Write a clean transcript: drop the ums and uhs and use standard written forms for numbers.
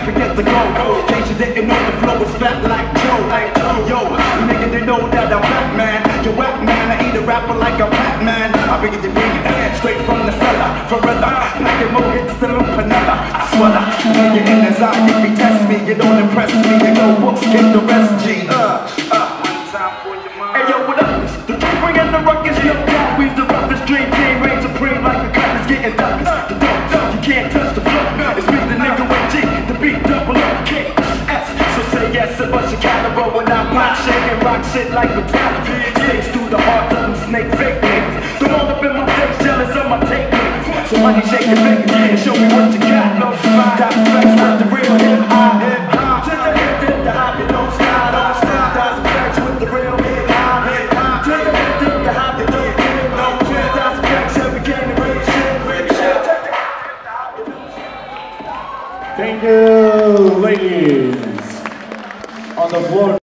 forget the go. Case you didn't know the flow was fat like Joe. Yo, nigga, they know that I'm rap man. You whack man, I eat a rapper like a Batman. I bring it straight from the cellar. Forever, packing more hits than Panella. I swear, you're in his eye. If he test me, you don't impress me. You go books, get the rest, G. Hey yo, what up? Bring in the ruckus, yo, God, we's the roughest dream team. Reign supreme like the cotton's getting duckers. The dope, you can't touch the flow. It's me, the nigga with G, the beat double up, K, S. So say yes, a bunch of caliber when I pop shit and rock shit like Metallica. Stays through the heart of them snake fake niggas. Don't all up in my face, jealous of my take niggas. So money shake your fingers and show me what you got. No stop flex with the real hip-hop. To the hip, dip the hop, you don't stop, don't stop. Thousand flex with the real hip-hop. To the hip, dip the hop, you don't get no shit. Thousand flex, every game, rip shit, rip shit. Thank you, ladies. On the floor.